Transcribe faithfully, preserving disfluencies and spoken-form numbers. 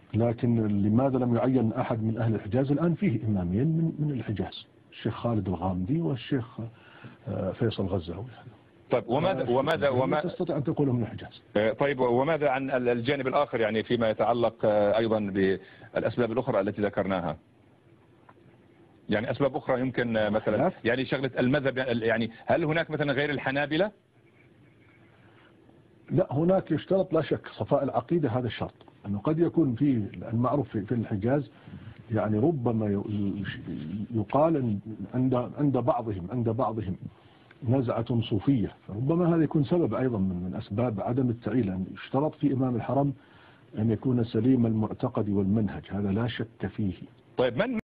لكن لماذا لم يعين أحد من أهل الحجاز؟ الآن فيه إمامين من من الحجاز، الشيخ خالد الغامدي والشيخ فيصل غزاوي. طيب وماذا وماذا وما تستطيع أن تقوله من الحجاز؟ طيب وماذا عن الجانب الآخر، يعني فيما يتعلق أيضا بالأسباب الأخرى التي ذكرناها؟ يعني أسباب أخرى يمكن مثلا يعني شغلة المذهب، يعني هل هناك مثلا غير الحنابلة؟ لا، هناك يشترط لا شك صفاء العقيدة، هذا الشرط. أنه قد يكون في المعروف في, في الحجاز يعني ربما يقال عند عند بعضهم عند بعضهم نزعة صوفية، فربما هذا يكون سبب أيضا من, من أسباب عدم التعيين، لأن يشترط في إمام الحرم أن يكون سليم المعتقد والمنهج، هذا لا شك فيه. طيب من